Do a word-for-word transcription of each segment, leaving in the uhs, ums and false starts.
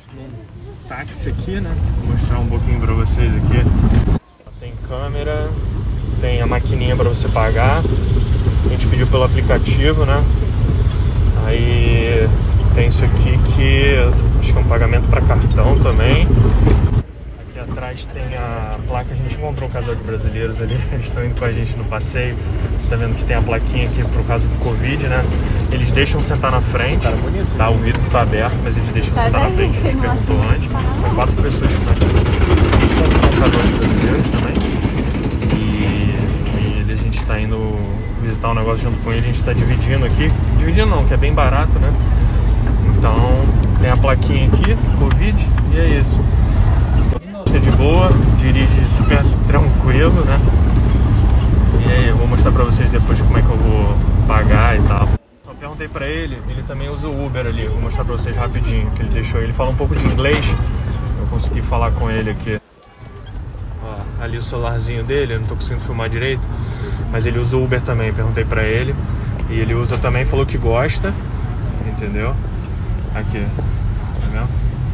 táxi aqui, né? Vou mostrar um pouquinho pra vocês aqui. Tem câmera, tem a maquininha pra você pagar. A gente pediu pelo aplicativo, né? Aí tem isso aqui que acho que é um pagamento para cartão também. Aqui atrás tem a placa, a gente encontrou um casal de brasileiros ali, eles estão indo com a gente no passeio. Você tá vendo que tem a plaquinha aqui por causa do Covid, né? Eles deixam sentar na frente, tá? O vidro tá aberto, mas eles deixam sentar na frente, a gente perguntou antes. São quatro pessoas que estão aqui. Um casal de brasileiros também. E, e a gente tá indo visitar um negócio junto com ele, a gente tá dividindo aqui. Dividindo não, que é bem barato, né? Então tem a plaquinha aqui, Covid, e é isso. Você de boa, dirige super tranquilo, né? E aí, eu vou mostrar pra vocês depois como é que eu vou pagar e tal. Só perguntei pra ele, ele também usa o Uber ali, vou mostrar pra vocês rapidinho, que ele deixou. Ele fala um pouco de inglês, eu consegui falar com ele aqui. Ó, ali o celularzinho dele, eu não tô conseguindo filmar direito, mas ele usa o Uber também, perguntei pra ele. E ele usa também, falou que gosta, entendeu? Aqui, tá vendo?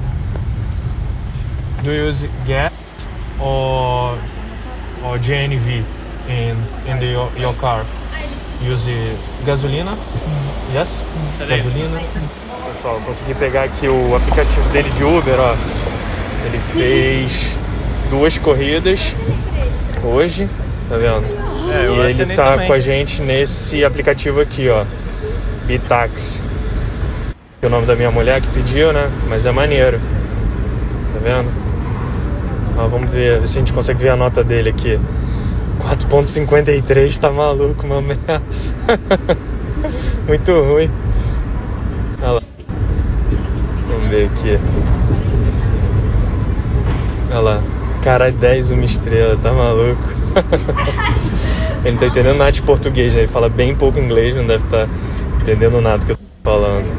Do you use gas or, or G N V in, in the, your, your car? Use gasolina? Yes? Gasolina? Pessoal, consegui pegar aqui o aplicativo dele de Uber, ó. Ele fez duas corridas hoje, tá vendo? É, e ele tá também com a gente nesse aplicativo aqui, ó, Bitaxi. O nome da minha mulher que pediu, né? Mas é maneiro. Tá vendo? Ó, vamos ver, ver se a gente consegue ver a nota dele aqui. quatro ponto cinquenta e três, tá maluco, uma merda. Muito ruim. Olha lá. Vamos ver aqui. Olha lá. Caralho, dez, uma estrela, tá maluco. Ele não tá entendendo nada de português, né? Ele fala bem pouco inglês, não deve estar entendendo nada que eu tô falando.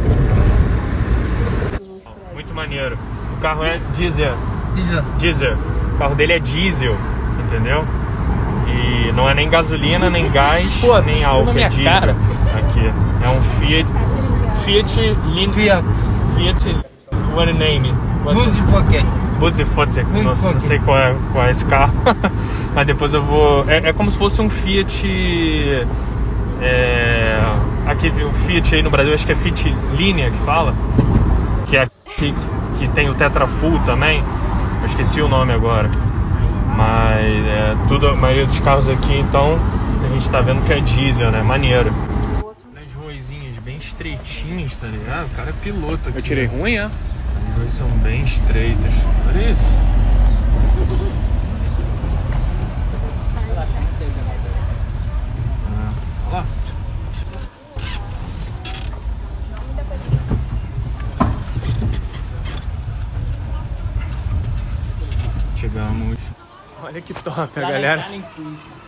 Muito maneiro. O carro é diesel. Diesel. Diesel. O carro dele é diesel, entendeu? E não é nem gasolina, nem gás, pô, nem álcool, é diesel. Cara. Aqui. É um Fiat... Fiat... Lin... Fiat. Fiat... What name? Buzifotek. Buzifotek. Não, não sei qual é, qual é esse carro. Mas depois eu vou... É, é como se fosse um Fiat... É... Aqui, o Fiat aí no Brasil, acho que é Fiat Linea que fala. Que é que, que tem o Tetra Full também. Eu esqueci o nome agora. Mas é, tudo, a maioria dos carros aqui, então, a gente tá vendo que é diesel, né? Maneiro. As ruazinhas bem estreitinhas, tá ligado? O cara é piloto aqui. Eu tirei ruim, é? As ruas são bem estreitas. Olha isso. Ah, olha lá. Chegamos. Olha que top, a galera.